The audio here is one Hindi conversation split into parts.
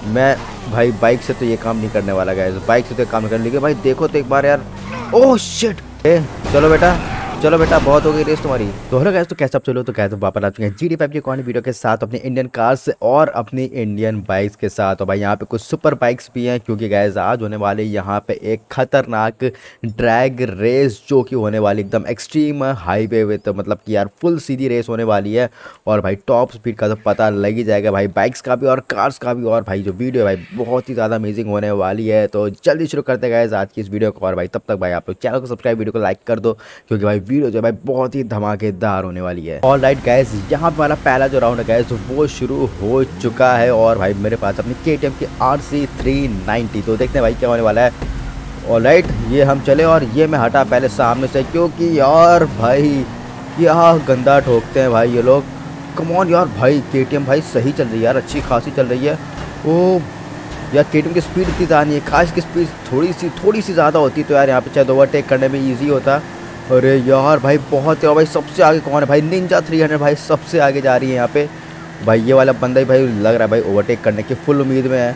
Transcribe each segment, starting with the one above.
मैं भाई बाइक से तो ये काम नहीं करने वाला गाइस, बाइक से तो ये काम नहीं करने, लेकिन भाई देखो तो एक बार यार। Oh shit. चलो बेटा, चलो बेटा, बहुत हो गई रेस तुम्हारी। तो हेलो गाइस, तो कैसे आप चलो, तो कैसे वापस आ चुके हैं GTA 5 की एक और वीडियो के साथ अपने इंडियन कार्स और अपनी इंडियन बाइक्स के साथ। और भाई यहाँ पे कुछ सुपर बाइक्स भी हैं, क्योंकि गाइस आज होने वाले यहाँ पे एक खतरनाक ड्रैग रेस जो कि होने वाली एकदम एक्सट्रीम हाईवे विद, मतलब कि यार फुल सीधी रेस होने वाली है। और भाई टॉप स्पीड का तो पता लग ही जाएगा भाई, बाइक्स का भी और कार्स का भी। और भाई जो वीडियो है भाई बहुत ही ज़्यादा अमेजिंग होने वाली है। तो जल्दी शुरू करते हैं गाइस आज की इस वीडियो को। और भाई तब तक भाई आप लोग चैनल को सब्सक्राइब, वीडियो को लाइक कर दो, क्योंकि भाई वीडियो जो है भाई बहुत ही धमाकेदार होने वाली है। ऑल राइट गाइस, यहाँ पे हमारा पहला जो राउंड है गाइस वो शुरू हो चुका है। और भाई मेरे पास अपनी KTM की RC 390, तो देखते हैं भाई क्या होने वाला है। ऑल राइट, ये हम चले और ये मैं हटा पहले सामने से, क्योंकि यार भाई क्या गंदा ठोकते हैं भाई ये लोग। कम ऑन यार भाई, KTM भाई सही चल रही है यार, अच्छी खासी चल रही है। ओ यार KTM की स्पीड इतनी ज़्यादा नहीं है, खास की स्पीड थोड़ी सी ज़्यादा होती तो यार यहाँ पे शायद ओवरटेक करने में ईजी होता। अरे यार भाई बहुत है भाई, सबसे आगे कौन है भाई? निंजा 300 भाई सबसे आगे जा रही है यहाँ पे। भाई ये वाला बंदा ही भाई लग रहा है भाई ओवरटेक करने की फुल उम्मीद में है।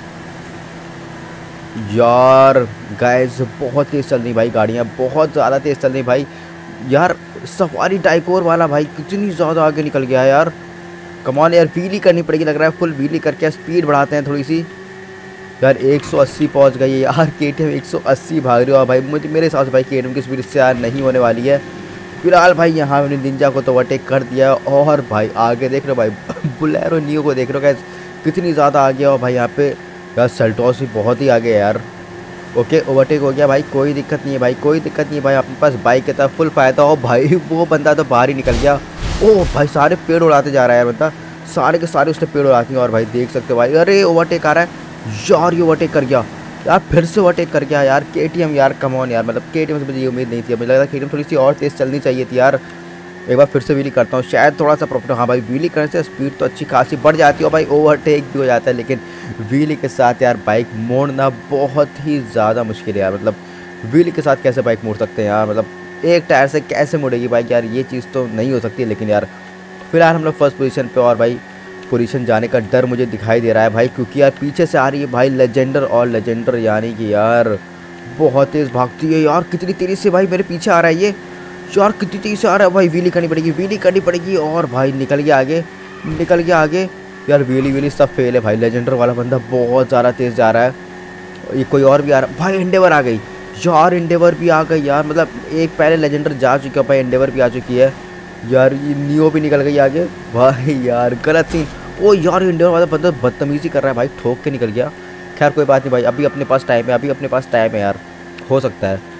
यार गाइस बहुत तेज़ चल रही भाई गाड़ियाँ, बहुत ज़्यादा तेज़ चल रही भाई। यार सफारी टाइकोर वाला भाई कितनी ज़्यादा आगे निकल गया है यार। कमान यार, व्हीली करनी पड़ेगी लग रहा है, फुल व्हीली करके स्पीड बढ़ाते हैं थोड़ी सी। यार 180 पहुंच गई है यार KTM, 180 भाग रही हो भाई। मेरे हिसाब से भाई KTM की स्पीड इससे यार नहीं होने वाली है फिलहाल भाई। यहाँ हमने निंजा को तो ओवरटेक कर दिया। और भाई आगे देख रहे हो भाई बुलेरो नियो को देख रहे हो कैसे कितनी ज़्यादा आगे हो भाई यहाँ पे। यार सेल्टॉस भी बहुत ही आगे है यार। ओके ओवरटेक हो गया भाई, कोई दिक्कत नहीं है भाई, कोई दिक्कत नहीं है भाई। अपने पास बाइक के तरफ फुल फ़ायदा हो भाई। वो बंदा तो बाहर ही निकल गया। ओह भाई सारे पेड़ उड़ाते जा रहा है यार बंदा, सारे के सारे उसने पेड़ उड़ाते हैं। और भाई देख सकते हो भाई, अरे ओवरटेक आ रहा है यार, ये ओवरटेक कर गया यार, फिर से ओवरटेक कर गया यार KTM यार। कम ऑन यार, मतलब KTM से मुझे ये उम्मीद नहीं थी, मुझे लगा KTM थोड़ी सी और तेज़ चलनी चाहिए थी यार। एक बार फिर से व्हीली करता हूँ, शायद थोड़ा सा प्रॉफिट। हाँ भाई व्हीली करने से स्पीड तो अच्छी खासी बढ़ जाती है भाई, ओवरटेक भी हो जाता है। लेकिन व्हीली के साथ यार बाइक मोड़ना बहुत ही ज़्यादा मुश्किल है यार। मतलब व्हीली के साथ कैसे बाइक मोड़ सकते हैं यार, मतलब एक टायर से कैसे मुड़ेगी बाइक यार, ये चीज़ तो नहीं हो सकती। लेकिन यार फिलहाल हम लोग फर्स्ट पोजीशन पे, और भाई पोजीशन जाने का डर मुझे दिखाई दे रहा है भाई, क्योंकि यार पीछे से आ रही है भाई लेजेंडर। और लेजेंडर यानी कि यार बहुत तेज़ भागती है यार, कितनी तेज़ी से भाई मेरे पीछे आ रहा है ये यार, कितनी तेज़ी से आ रहा है भाई। व्हीली करनी पड़ेगी, व्हीली करनी पड़ेगी। और भाई निकल गया आगे, निकल गया आगे यार। व्हीली सब फेल है भाई, लेजेंडर वाला बंदा बहुत ज़्यादा तेज़ जा रहा है। ये कोई और भी आ रहा है भाई, एंडेवर आ गई यार, एंडेवर भी आ गई यार। मतलब एक पहले लेजेंडर जा चुकी है भाई, एंडेवर भी आ चुकी है यार। ये नियो भी निकल गई आगे भाई यार, गलत सीन। ओ यार इंडियन वाला बंदा बदतमीजी कर रहा है भाई, ठोक के निकल गया। खैर कोई बात नहीं भाई, अभी अपने पास टाइम है, अभी अपने पास टाइम है यार, हो सकता है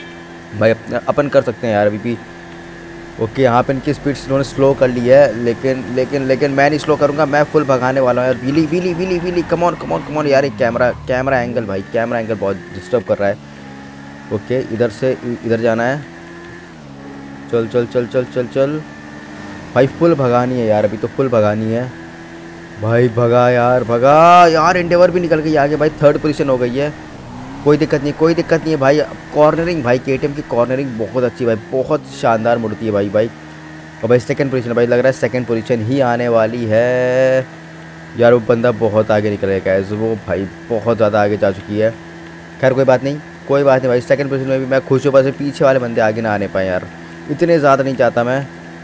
भाई अपन कर सकते हैं यार अभी भी। ओके यहाँ पे इनकी स्पीड इन्होंने स्लो कर ली है, लेकिन मैं नहीं स्लो करूँगा, मैं फुल भगाने वाला हूँ यार। व्हीली कम ऑन यार। एक कैमरा एंगल भाई, कैमरा एंगल बहुत डिस्टर्ब कर रहा है। ओके इधर से इधर जाना है, चल चल चल चल चल चल भाई, फुल भगानी है यार, अभी तो फुल भगानी है भाई। भगा यार, एंडेवर भी निकल गई आगे भाई, थर्ड पोजीशन हो गई है। कोई दिक्कत नहीं है भाई। कॉर्नरिंग भाई KTM की कॉर्नरिंग बहुत अच्छी भाई, बहुत शानदार मुड़ती है भाई बाइक। और भाई सेकंड पोजीशन भाई, लग रहा है सेकंड पोजीशन ही आने वाली है यार। वो बंदा बहुत आगे निकल गया गाइस, वो भाई बहुत ज़्यादा आगे जा चुकी है। खैर कोई बात नहीं भाई, सेकंड पोजीशन में भी मैं खुश हूँ, बस पीछे वाले बंदे आगे ना आने पाए यार, इतने ज़्यादा नहीं चाहता मैं।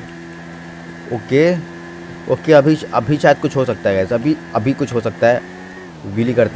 ओके अभी शायद कुछ हो सकता है गैस, अभी कुछ हो सकता है। व्हीली करते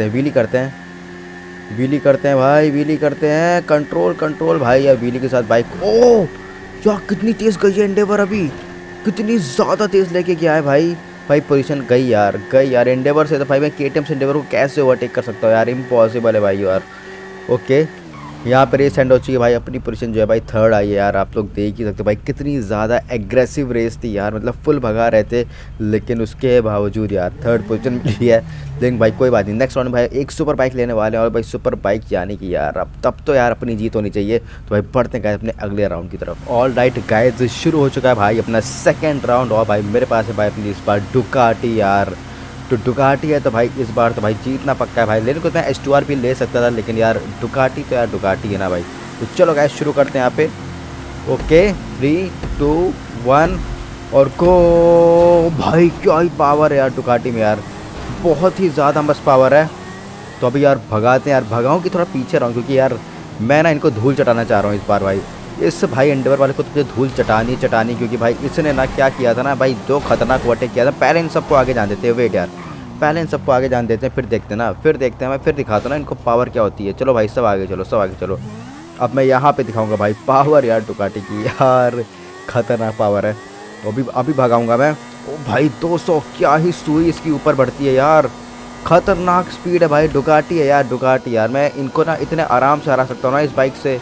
हैं भाई, व्हीली करते हैं। कंट्रोल भाई यार, व्हीली के साथ बाइक। ओह यार कितनी तेज़ गई है एंडेवर, अभी कितनी ज़्यादा तेज़ लेके गया है भाई पोजीशन गई यार एंडेवर से। तो भाई मैं KTM से एंडेवर को कैसे ओवरटेक कर सकता हूँ यार, इम्पॉसिबल है भाई यार। ओके यहाँ पर रेस एंड हो चुकी है भाई, अपनी पोजीशन जो है भाई थर्ड आई है यार। आप लोग देख ही सकते हो भाई कितनी ज़्यादा एग्रेसिव रेस थी यार, मतलब फुल भगा रहे थे, लेकिन उसके बावजूद यार थर्ड पोजीशन मिली है। लेकिन भाई कोई बात नहीं, नेक्स्ट राउंड भाई एक सुपर बाइक लेने वाले हैं। और भाई सुपर बाइक यानी कि यार अब तब तो यार अपनी जीत होनी चाहिए। तो भाई बढ़ते हैं गाइस अपने अगले राउंड की तरफ। ऑल राइट गाइस, शुरू हो चुका है भाई अपना सेकेंड राउंड। और भाई मेरे पास है भाई अपनी इस बार डुकाटी यार, तो डुकाटी है तो भाई इस बार तो भाई जीतना पक्का है भाई। लेकिन कुछ मैं H2R भी ले सकता था, लेकिन यार डुकाटी तो यार डुकाटी है ना भाई। तो चलो गाइस शुरू करते हैं यहाँ पे। ओके 3 2 1 और गो भाई। क्या ही पावर है यार डुकाटी में यार, बहुत ही ज़्यादा मस्त पावर है। तो अभी यार भगाते हैं यार, भगाऊँ कि थोड़ा पीछे रहूँ, क्योंकि यार मैं ना इनको धूल चटाना चाह रहा हूँ इस बार भाई। इस भाई एंडेवर वाले को तुझे धूल चटानी, क्योंकि भाई इसने ना क्या किया था ना भाई, जो खतरनाक ओवरटेक किया था। पहले इन सबको आगे जान देते हैं, वेट यार, पहले इन सबको आगे जान देते हैं, फिर देखते हैं ना, फिर देखते हैं, मैं फिर दिखाता हूँ ना इनको पावर क्या होती है। चलो भाई सब आगे चलो, सब आगे चलो। अब मैं यहाँ पे दिखाऊंगा भाई पावर यार डुकाटी की, यार खतरनाक पावर है। तो अभी भगाऊंगा मैं। ओ भाई 200, क्या ही सुई इसकी ऊपर बढ़ती है यार, खतरनाक स्पीड है भाई। डुकाटी है यार, डुकाटी यार, मैं इनको ना इतने आराम से हरा सकता हूँ ना इस बाइक से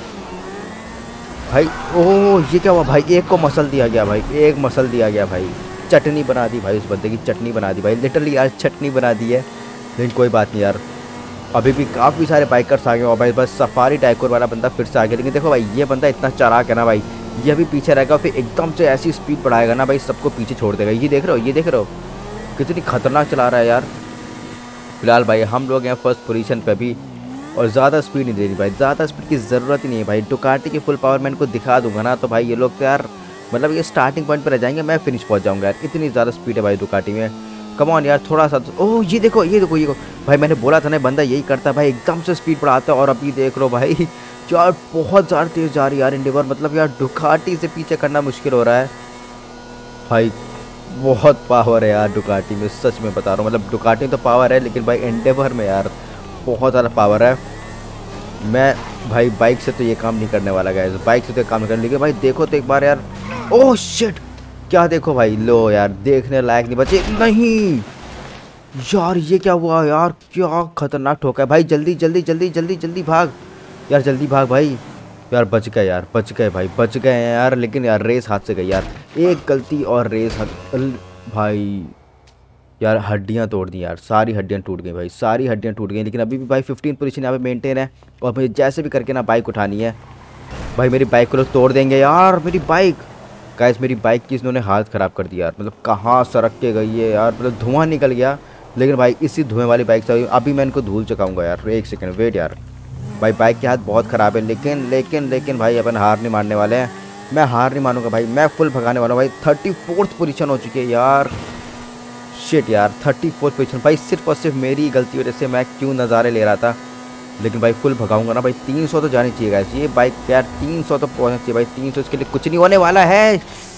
भाई। ओह ये क्या हुआ भाई, एक को मसल दिया गया भाई, एक मसल दिया गया भाई, चटनी बना दी भाई, उस बंदे की चटनी बना दी भाई, लिटरली यार चटनी बना दी है। लेकिन कोई बात नहीं यार, अभी भी काफ़ी सारे बाइकर्स आ गए और भाई बस सफारी टाइकोर वाला बंदा फिर से आ गया। लेकिन देखो भाई ये बंदा इतना चालाक है ना भाई, ये अभी पीछे रहेगा, फिर एकदम से ऐसी स्पीड बढ़ाएगा ना भाई, सबको पीछे छोड़ देगा। ये देख रहे हो, ये देख रहे हो कितनी खतरनाक चला रहा है यार। फिलहाल भाई हम लोग हैं फर्स्ट पोजीशन पे भी, और ज़्यादा स्पीड नहीं दे रही भाई, ज़्यादा स्पीड की ज़रूरत ही नहीं है भाई। डुकाटी की फुल पावर मैं इनको दिखा दूंगा ना, तो भाई ये लोग तो यार मतलब ये स्टार्टिंग पॉइंट पर रह जाएंगे, मैं फिनिश पहुंच जाऊंगा यार, इतनी ज़्यादा स्पीड है भाई डुकाटी में। कम ऑन यार थोड़ा सा। ओह ये देखो, ये देखो, ये देखो भाई, मैंने बोला था ना बंदा यही करता है भाई, एकदम से स्पीड बढ़ाता है। और अभी देख लो भाई यार बहुत ज़्यादा तेज़ जा रही है यार एंडेवर, मतलब यार डुकाटी से पीछे करना मुश्किल हो रहा है भाई। बहुत पावर है यार डुकाटी में, सच में बता रहा हूँ, मतलब डुकाटी तो पावर है, लेकिन भाई एंडेवर में यार बहुत ज़्यादा पावर है। मैं भाई बाइक से तो ये काम नहीं करने वाला गाइस, बाइक से तो ये काम नहीं करने, लेकिन भाई देखो तो एक बार यार। ओह शिट, क्या देखो भाई, लो यार देखने लायक नहीं बचे, नहीं यार ये क्या हुआ यार, क्या खतरनाक ठोका है भाई। जल्दी जल्दी जल्दी जल्दी जल्दी भाग यार, जल्दी भाग भाई। यार बच गए यार, बच गए भाई, बच गए हैं यार, लेकिन यार रेस हाथ से गई यार, एक गलती और रेस भाई यार हड्डियां तोड़ दी यार, सारी हड्डियां टूट गई भाई, सारी हड्डियां टूट गई। लेकिन अभी भी भाई 15 पोजीशन यहाँ पे मेंटेन है, और मुझे जैसे भी करके ना बाइक उठानी है भाई। मेरी बाइक को लोग तोड़ देंगे यार, मेरी बाइक गाइस, मेरी बाइक की इन्होंने हालत ख़राब कर दी यार, मतलब कहाँ सड़क के गई है यार, मतलब धुआं निकल गया। लेकिन भाई इसी धुएं वाली बाइक से अभी मैं इनको धूल चुकाऊँगा यार। एक सेकेंड वेट यार, भाई बाइक की हालत बहुत ख़राब है, लेकिन लेकिन लेकिन भाई अपन हार नहीं मानने वाले हैं, मैं हार नहीं मानूंगा भाई, मैं फुल भगाने वाला हूँ भाई। 34th पोजीशन हो चुकी है यार, शिट यार 34th पोजीशन भाई, सिर्फ और सिर्फ मेरी गलती वजह से। मैं क्यों नज़ारे ले रहा था, लेकिन भाई फुल भगाऊंगा ना भाई। 300 तो जानी चाहिए गाइस, ये बाइक यार 300 तो पहुंचना चाहिए भाई, 300 इसके लिए कुछ नहीं होने वाला है।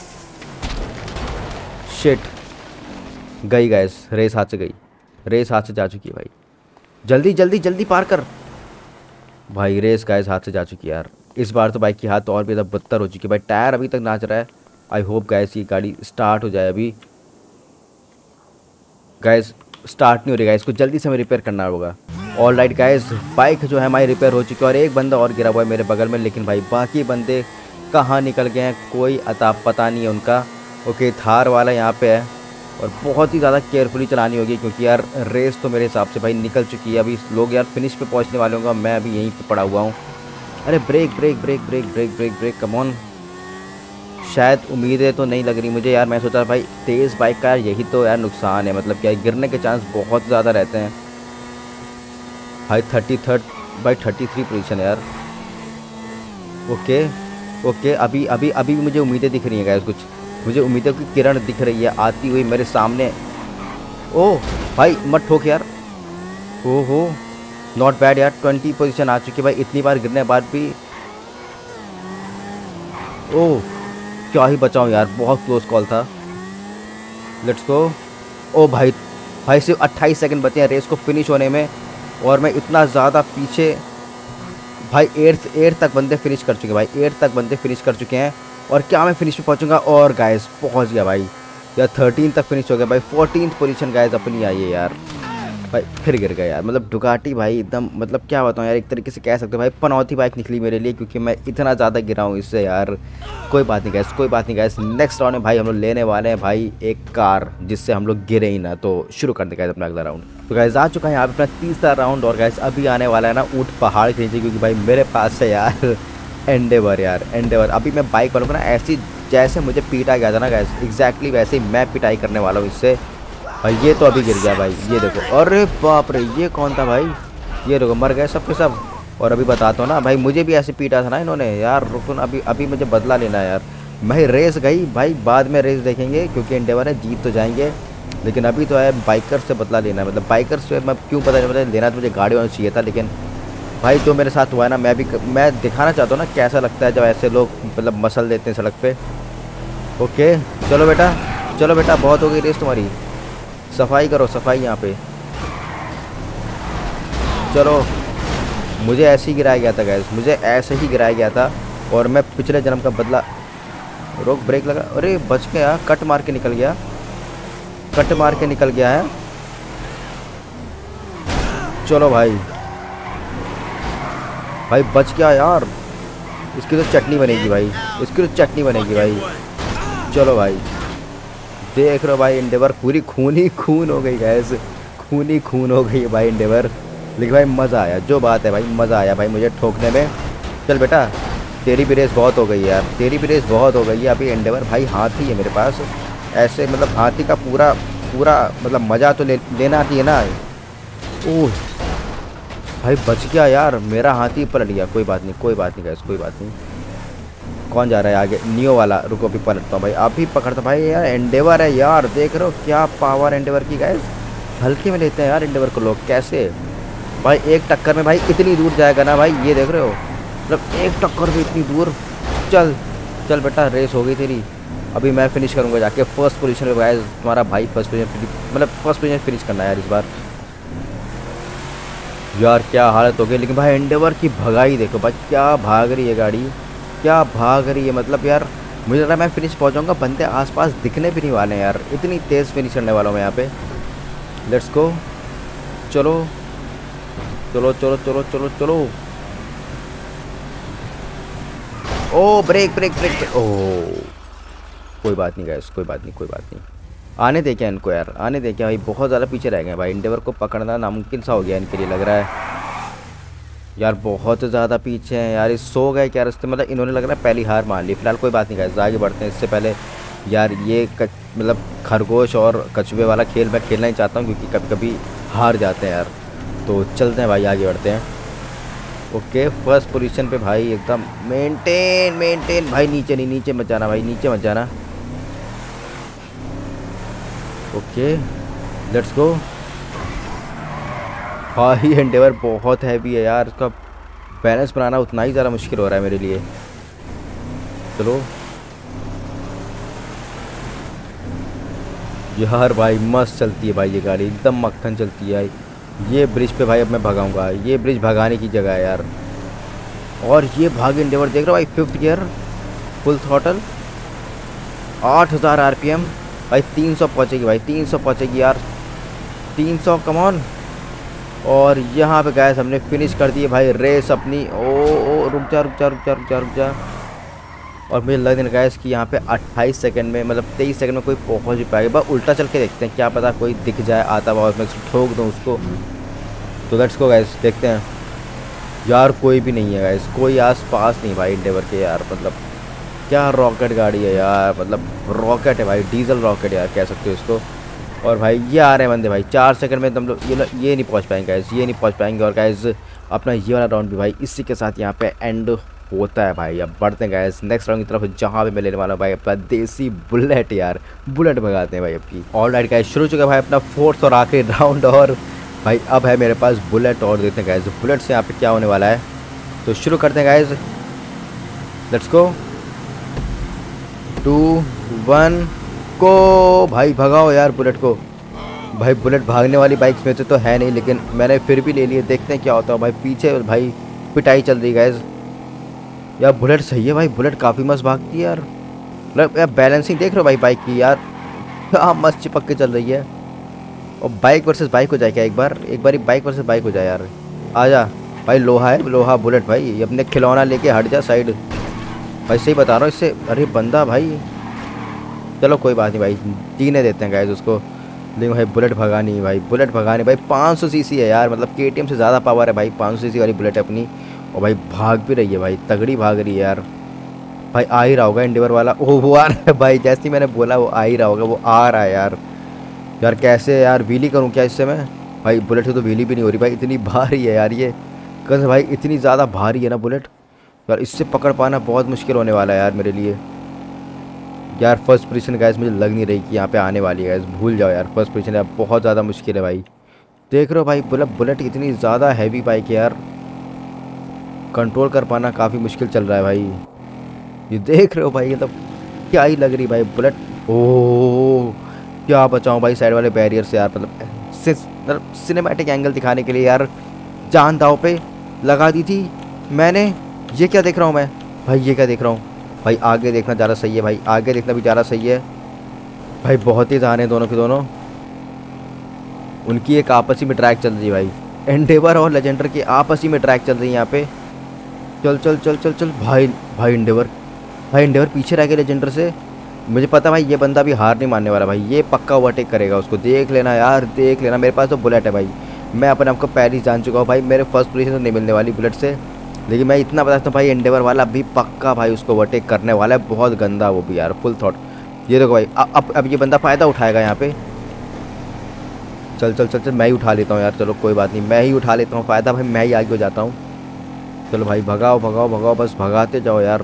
शिट गई गाइस, रेस हाथ से गई, रेस हाथ से जा चुकी है भाई। जल्दी जल्दी जल्दी पार कर भाई, रेस गाइस हाथ से जा चुकी है यार। इस बार तो बाइक की हालत और भी ज़्यादा बदतर हो चुकी है भाई, टायर अभी तक नाच रहा है। आई होप गाइस ये गाड़ी स्टार्ट हो जाए अभी। गाइस स्टार्ट नहीं हो रही गाइस, इसको जल्दी से हमें रिपेयर करना होगा। ऑल राइट गाइस, बाइक जो है हमारी रिपेयर हो चुकी है, और एक बंदा और गिरा हुआ है मेरे बगल में, लेकिन भाई बाकी बंदे कहाँ निकल गए हैं कोई अता पता नहीं है उनका। ओके थार वाला यहाँ पे है, और बहुत ही ज़्यादा केयरफुली चलानी होगी, क्योंकि यार रेस तो मेरे हिसाब से भाई निकल चुकी है। अभी लोग यार फिनिश पे पहुँचने वाले होंगे, मैं अभी यहीं पे पड़ा हुआ हूँ। अरे break break break break break break break, come on. शायद उम्मीदें तो नहीं लग रही मुझे यार, मैं सोचा भाई तेज़ बाइक का यही तो यार नुकसान है, मतलब क्या गिरने के चांस बहुत ज़्यादा रहते हैं भाई। 33rd भाई 33 पोजीशन यार। ओके ओके, अभी अभी अभी भी मुझे उम्मीदें दिख रही हैं गाइस, कुछ मुझे उम्मीदों की किरण दिख रही है आती हुई मेरे सामने। ओह भाई मत ठोक यार, ओहो नॉट बैड यार, 20 पोजीशन आ चुकी है भाई, इतनी बार गिरने के बाद भी। ओह क्या ही बचाऊं यार, बहुत क्लोज कॉल था। Let's go. ओ भाई भाई सिर्फ 28 सेकंड बचे हैं रेस को फिनिश होने में, और मैं इतना ज़्यादा पीछे भाई। 8th तक बंदे फिनिश कर चुके हैं भाई, 8th तक बंदे फिनिश कर चुके हैं, और क्या मैं फिनिश पे पहुंचूंगा। और गाइस पहुंच गया भाई यार, 13 तक फिनिश हो गया भाई। 14th पोजीशन गाइस अपनी आई है यार भाई, फिर गिर गया यार। मतलब डुकाटी भाई एकदम, मतलब क्या बताऊँ यार, एक तरीके से कह सकते हो भाई पनौती बाइक निकली मेरे लिए, क्योंकि मैं इतना ज़्यादा गिरा हूँ इससे यार। कोई बात नहीं गैस, कोई बात नहीं गैस, नेक्स्ट राउंड में भाई हम लोग लेने वाले हैं भाई एक कार, जिससे हम लोग गिरे ही ना। तो शुरू कर दें गैस अपना अगला राउंड। तो गैस आ चुका है यहाँ पे अपना तीसरा राउंड, और गैस अभी आने वाला है ना ऊँट पहाड़ के नीचे, क्योंकि भाई मेरे पास है यार एंडेवर यार, एंडेवर। अभी मैं बाइक वालों को ना ऐसी जैसे मुझे पीटा गया था ना गैस, एग्जैक्टली वैसे ही मैं पिटाई करने वाला हूँ इससे भाई। ये तो अभी गिर गया भाई, ये देखो, अरे बाप रे ये कौन था भाई, ये देखो मर गए सब के सब। और अभी बताता हूँ ना भाई, मुझे भी ऐसे पीटा था ना इन्होंने यार। रुकुन अभी अभी मुझे बदला लेना है यार। भाई रेस गई भाई, बाद में रेस देखेंगे, क्योंकि एंडेवर है जीत तो जाएंगे, लेकिन अभी तो है बाइकर से बदला लेना है, मतलब बाइकर से मैं क्यों पता नहीं, मतलब लेना तो मुझे गाड़ी वाला चाहिए था, लेकिन भाई जो मेरे साथ हुआ है ना, मैं दिखाना चाहता हूँ ना कैसा लगता है जब ऐसे लोग मतलब मसल देते हैं सड़क पे। ओके चलो बेटा बहुत हो गई रेस तुम्हारी, सफाई करो सफाई यहाँ पे। चलो मुझे ऐसे ही गिराया गया था गैस, मुझे ऐसे ही गिराया गया था और मैं पिछले जन्म का बदला। रोक ब्रेक लगा, अरे बच गया, कट मार के निकल गया, कट मार के निकल गया है। चलो भाई बच गया यार, इसकी तो चटनी बनेगी भाई, इसकी तो चटनी बनेगी भाई। चलो भाई देख रहे हो भाई, एंडेवर पूरी खून ही खून हो गई गैस, खून ही खून हो गई है भाई एंडेवर। लेकिन भाई मज़ा आया, जो बात है भाई मज़ा आया भाई मुझे ठोकने में। चल बेटा तेरी भी रेस बहुत हो गई है यार, तेरी भी रेस बहुत हो गई है। अभी एंडेवर भाई हाथी है मेरे पास, ऐसे मतलब हाथी का पूरा पूरा मतलब मज़ा तो लेना आती है ना। ओह भाई बच गया यार, मेरा हाथी पलट गया। कोई बात नहीं कोई बात नहीं गैस, कोई बात नहीं। कौन जा रहा है आगे, नियो वाला, रुको अभी पलटता हूँ भाई, अभी पकड़ता भाई। यार एंडेवर है यार, देख रहे हो क्या पावर एंडेवर की गैस, हल्के में लेते हैं यार एंडेवर को लोग कैसे। भाई एक टक्कर में भाई इतनी दूर जाएगा ना भाई, ये देख रहे हो, मतलब एक टक्कर में इतनी दूर। चल चल बेटा रेस हो गई तेरी, अभी मैं फिनिश करूँगा जाके फर्स्ट पोजीशन पे गाइस। तुम्हारा भाई फर्स्ट पोजीशन, मतलब फर्स्ट पोजीशन फिनिश करना है यार इस बार। यार क्या हालत हो गई, लेकिन भाई एंडेवर की भगाई देखो भाई, क्या भाग रही है गाड़ी, क्या भाग रही है। मतलब यार मुझे लग रहा है मैं फिनिश पहुँचाऊँगा, बंदे आसपास दिखने भी नहीं वाले हैं यार, इतनी तेज़ फिनिश करने वाला हूँ मैं यहाँ पे। लेट्स गो, चलो चलो चलो चलो चलो चलो। ओ ब्रेक ब्रेक ब्रेक, ओ कोई बात नहीं गाइस, कोई बात नहीं कोई बात नहीं। आने दे क्या इनको यार, आने दे क्या भाई, बहुत ज़्यादा पीछे रह गए भाई, एंडेवर को पकड़ना नामुमकिन सा हो गया इनके लिए लग रहा है यार, बहुत ज़्यादा पीछे हैं यार। इस सो गए क्या रास्ते, मतलब इन्होंने लग रहा है पहली हार मान ली। फिलहाल कोई बात नहीं गाइस, आगे बढ़ते हैं। इससे पहले यार ये मतलब खरगोश और कछुए वाला खेल मैं खेलना ही चाहता हूँ, क्योंकि कभी कभी हार जाते हैं यार। तो चलते हैं भाई आगे बढ़ते हैं। ओके फर्स्ट पोजीशन पे भाई एकदम मेंटेन भाई, नीचे नहीं, नीचे मत जाना भाई, नीचे मत जाना। Okay let's go. भाई एंडेवर बहुत हैवी है यार, इसका बैलेंस बनाना उतना ही ज़्यादा मुश्किल हो रहा है मेरे लिए। चलो यार भाई मस्त चलती है भाई ये गाड़ी, एकदम मक्खन चलती है। ये ब्रिज पे भाई अब मैं भगाऊंगा, ये ब्रिज भगाने की जगह है यार। और ये भाग एंडेवर देख रहे हो भाई, 5th gear full throttle, 8000 RPM भाई, 300 पहुँचेगी भाई, 300 पहुँचेगी यार, 300 कम ऑन। और यहाँ पे गैस हमने फिनिश कर दी है भाई रेस अपनी। ओ रुक जा रुक जा रुक जा रुक जा रुक जा। और मुझे लग रहा है कि यहाँ पे 28 सेकंड में, मतलब 23 सेकंड में कोई पहुँच भी पाएगा। बस उल्टा चल के देखते हैं, क्या पता कोई दिख जाए आता हुआ और मैं ठोक दूँ उसको। तो लेट्स गो गाइस, देखते हैं। यार कोई भी नहीं है गाइस, कोई आस पास नहीं भाई एंडेवर के यार, मतलब क्या रॉकेट गाड़ी है यार, मतलब रॉकेट है भाई, डीजल रॉकेट यार कह सकते हो इसको। और भाई ये आ रहे हैं बंदे भाई 4 सेकंड में, तुम लोग ये नहीं पहुंच पाएंगे गाइस, ये नहीं पहुंच पाएंगे। और गाइस अपना ये वाला राउंड भी भाई इसी के साथ यहाँ पे एंड होता है भाई। अब बढ़ते हैं गाइस नेक्स्ट राउंड की तरफ, जहाँ पे मैं लेने वाला हूँ भाई अपना देसी बुलेट यार, बुलेट भगाते हैं भाई अपनी। ऑल राइट गाइस, शुरू हो चुका है भाई अपना 4th और आखिरी राउंड। और भाई अब है मेरे पास बुलेट, और देखते हैं गाइस बुलेट से यहाँ पे क्या होने वाला है। तो शुरू करते हैं गाइस, लेट्स गो। 2 1 को भाई भगाओ यार बुलेट को। भाई बुलेट भागने वाली बाइक्स में से तो है नहीं, लेकिन मैंने फिर भी ले लिए, देखते हैं क्या होता है भाई। पीछे भाई पिटाई चल रही है यार, बुलेट सही है भाई, बुलेट काफ़ी मस्त भागती है यार। मतलब यार बैलेंसिंग देख रहे हो भाई बाइक की यार, हाँ मस्त चिपक के चल रही है। और बाइक वर्सेस बाइक हो जाए क्या, एक बार बाइक वर्सेस बाइक हो जाए यार। आजा भाई, लोहा है लोहा बुलेट भाई, ये अपने खिलौना लेके हट जा साइड भाई, सही बता रहा हूँ इससे। अरे बंदा भाई, चलो कोई बात नहीं भाई, जीने देते हैं गाइस उसको। लेकिन भाई बुलेट भगानी है भाई, बुलेट भगानी भाई। 500 सीसी है यार, मतलब KTM से ज़्यादा पावर है भाई, 500 सीसी वाली बुलेट है अपनी। और भाई भाग भी रही है भाई, तगड़ी भाग रही है यार। भाई आ ही रहा होगा एंडेवर वाला, ओह वो आ रहा है भाई, जैसे ही मैंने बोला वो आ ही रहा होगा, वो आ रहा है यार। यार कैसे यार व्हीली करूँ क्या इससे मैं, भाई बुलेट से तो व्हीली भी नहीं हो रही भाई, इतनी भारी है यार ये, कसम भाई इतनी ज़्यादा भारी है ना बुलेट यार, इससे पकड़ पाना बहुत मुश्किल होने वाला है यार मेरे लिए। यार फर्स्ट पोजीशन गाइस मुझे लग नहीं रही कि यहाँ पे आने वाली है गाइस, भूल जाओ यार फर्स्ट पोजीशन यार, बहुत ज़्यादा मुश्किल है भाई। देख रहे हो भाई बुलेट इतनी ज़्यादा हैवी बाइक है यार, कंट्रोल कर पाना काफ़ी मुश्किल चल रहा है भाई। ये देख रहे हो भाई, मतलब क्या ही लग रही भाई बुलेट। ओह क्या बचाऊँ भाई साइड वाले बैरियर से यार, मतलब सिनेमैटिक एंगल दिखाने के लिए यार जान दाव पे लगा दी थी मैंने। ये क्या देख रहा हूँ मैं भाई, ये क्या देख रहा हूँ भाई, आगे देखना ज़्यादा सही है भाई, आगे देखना भी ज़्यादा सही है भाई। बहुत ही जान है दोनों के दोनों, उनकी एक आपसी में ट्रैक चल रही है भाई, एंडेवर और लेजेंडर की आपसी में ट्रैक चल रही है यहाँ पे। चल चल चल चल चल भाई, भाई एंडेवर पीछे रह गया लेजेंडर से। मुझे पता भाई ये बंदा भी हार नहीं मानने वाला भाई, ये पक्का ओवरटेक करेगा उसको, देख लेना यार देख लेना। मेरे पास तो बुलेट है भाई, मैं अपने आपको पहले ही जान चुका हूँ भाई, मेरे फर्स्ट पोजीशन तो नहीं मिलने वाली बुलेट से, लेकिन मैं इतना बताता हूँ भाई एंडेवर वाला भी पक्का भाई उसको ओवरटेक करने वाला है, बहुत गंदा वो भी यार, फुल थॉट। ये देखो भाई अब ये बंदा फ़ायदा उठाएगा यहाँ पे। चल चल चल चल मैं ही उठा लेता हूँ यार, चलो कोई बात नहीं, मैं ही उठा लेता हूँ फ़ायदा भाई, मैं ही आगे हो जाता हूँ। चलो भाई भगाओ भगाओ भगाओ, बस भगाते जाओ यार।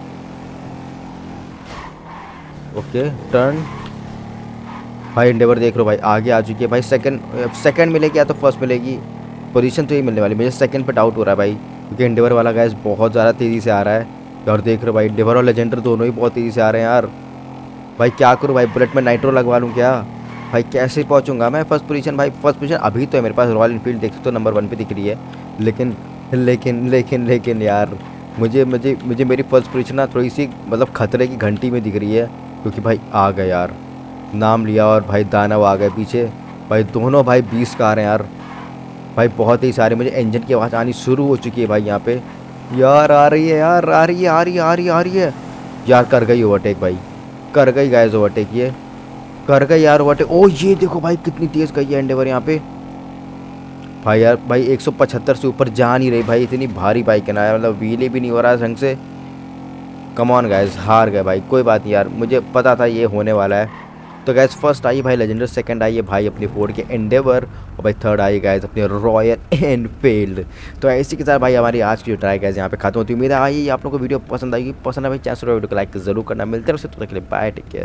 ओके टर्न भाई, एंडेवर देख लो भाई आगे आ चुकी है भाई, सेकंड मिलेगी या तो फर्स्ट मिलेगी, पोजीशन तो ही मिलने वाली। मुझे सेकंड पे डाउट हो रहा है भाई, क्योंकि एंडेवर वाला गैस बहुत ज़्यादा तेज़ी से आ रहा है। और देख रहे हो भाई एंडेवर और लेजेंडर दोनों ही बहुत तेज़ी से आ रहे हैं यार। भाई क्या करूँ भाई, बुलेट में नाइट्रो लगवा लूँ क्या भाई, कैसे पहुँचूंगा मैं फर्स्ट पोजीशन भाई। फर्स्ट पोजीशन अभी तो है मेरे पास, रॉयल इनफील्ड देख सकते हो नंबर 1 पे दिख रही है, लेकिन लेकिन लेकिन लेकिन यार मुझे मुझे मुझे मेरी फर्स्ट पोजीशन ना थोड़ी सी मतलब खतरे की घंटी में दिख रही है, क्योंकि भाई आ गए यार, नाम लिया और भाई दानव आ गए पीछे भाई, दोनों भाई 20 कार हैं यार भाई, बहुत ही सारे। मुझे इंजन की आवाज़ आनी शुरू हो चुकी है भाई यहाँ पे, यार आ रही है यार, आ रही है आ रही है आ रही है आ रही है यार, कर गई ओवरटेक भाई, कर गई गाइस ओवरटेक, ये कर गई यार ओवरटेक। ओ ये देखो भाई कितनी तेज़ गई है एंडेवर यहाँ पे भाई यार, भाई 175 से ऊपर जा नहीं रही भाई, इतनी भारी बाइक है ना यार, मतलब व्हीली भी नहीं हो रहा है ढंग से। कम ऑन गाइस हार गए भाई, कोई बात नहीं यार, मुझे पता था ये होने वाला है। तो गैस फर्स्ट आई भाई लेजेंडर, सेकंड आई है भाई अपनी फोर्ड के एंडेवर, और भाई थर्ड आई गैस अपनी रॉयल एनफील्ड। तो ऐसी के साथ भाई हमारी आज की जो ट्राई गैस यहाँ पे खत्म होती है। उम्मीद है आई आप लोगों को वीडियो पसंद आएगी, पसंद है भाई चैनल वीडियो को लाइक जरूर करना। मिलते हैं उससे, तो तक के लिए बाय, टेक केयर।